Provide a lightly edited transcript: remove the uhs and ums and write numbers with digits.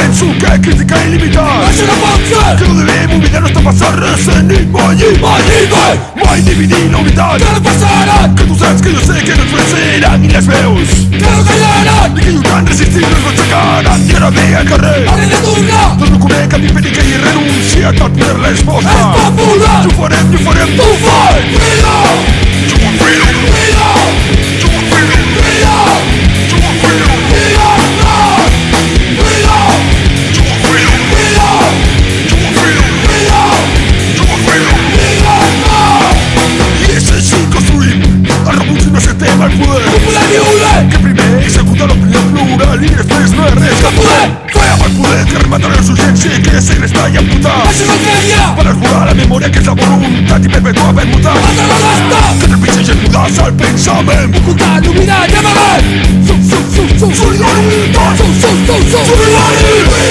penso que crítica il·limitada. Això no pot ser! Que no devem oblidar nostre passat recent i mai dividir la unitat. Que no passaran! Que tu saps que jo sé que no ens venceran ni les veus. Que no callaran! Ni que lluitant resistir no ens aixecaran. I ara ve al carrer. Hauré de tornar! Doncs no conec cap impedi que hi renunci a tot per l'esposa. És popular! I ho farem, Tu fai! Freedom! You want freedom? Freedom! You want freedom? Freedom! You want freedom? Freedom! Freedom! You want freedom? Freedom! You want freedom? Freedom! You want freedom? I és així que construïm el rebuig i no acceptem el poder. Un poder lliure! Que primer executa l'opinió plural i després no és res. Que poder! Fem el poder que remata la urgència i que segresta i amputar. Això és el que hi ha! Per esborrar la memòria que és la voluntat i perpetuar per mutar. Altra no basta! Que trepitgeix el mudar al pensament. Ocultar, dominar i amagar! Solidaritat! Solidaritat!